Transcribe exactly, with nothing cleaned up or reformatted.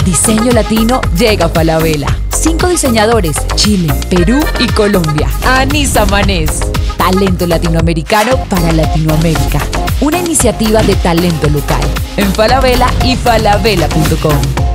Diseño latino llega a Falabella. Cinco diseñadores, Chile, Perú y Colombia. Anisa Manés. Talento latinoamericano para Latinoamérica. Una iniciativa de talento local. En Falabella y falabella punto com.